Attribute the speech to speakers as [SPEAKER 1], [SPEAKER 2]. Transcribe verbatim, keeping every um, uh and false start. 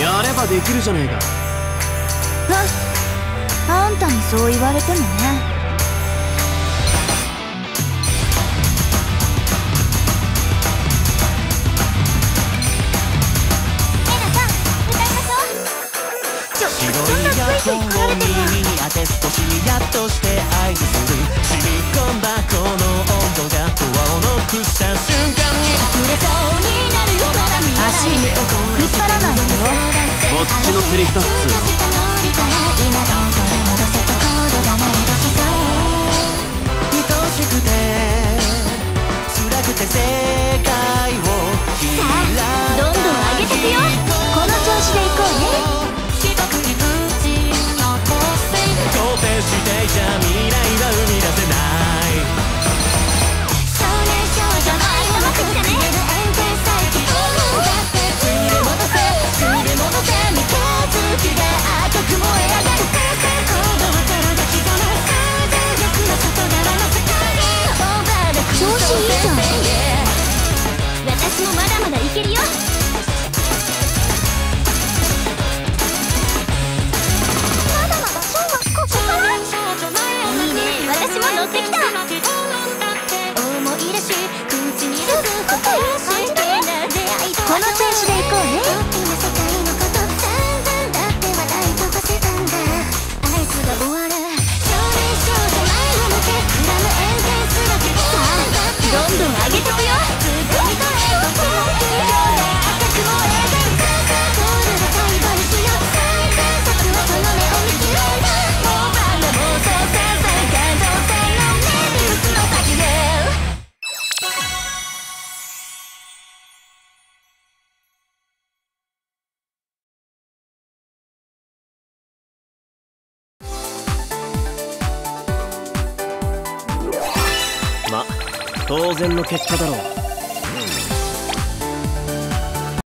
[SPEAKER 1] やればできるじゃねえか。
[SPEAKER 2] あんたにそう言われてもね。
[SPEAKER 3] 白いヤッホンを耳に当て少しニヤッとして合図する。染み込んだこの温度がドアをノックした瞬間に溢れそうになるような涙。
[SPEAKER 2] 足引っ張らないでよ。
[SPEAKER 1] こっちのセリフだっつうの。
[SPEAKER 3] 愛しくて辛くて世界を
[SPEAKER 2] さあどんどん上げてくよ。この調子でいこうね。
[SPEAKER 3] 肯定していちゃ未来は生み出せない。少年少女の愛をくぐれね。ついで戻せついで戻せ三日月が赤く燃え上がる。行動からが刻む想像力の外側の世界。
[SPEAKER 2] 調子いいじゃん。
[SPEAKER 4] 私もまだまだいけるよ。
[SPEAKER 2] まだまだそうはここから
[SPEAKER 4] いいね、私も乗ってきた。
[SPEAKER 3] 思い出し口に出すことらしいな出会いと
[SPEAKER 2] この調子でいこうね。
[SPEAKER 3] 今世界のこと散々だって話題飛ばせたんだ。アイスが終わる少年少女前を抜けクラムエンゼンスだけ
[SPEAKER 2] さあどんどん上げてくよ。
[SPEAKER 3] ツッコミとエゴと空が赤く燃えてる。ゴールで最後にしよう。最前作はその目を見つめる。もうバナ妄想させ感動線のメビウスの先で
[SPEAKER 1] ま、当然の結果だろう。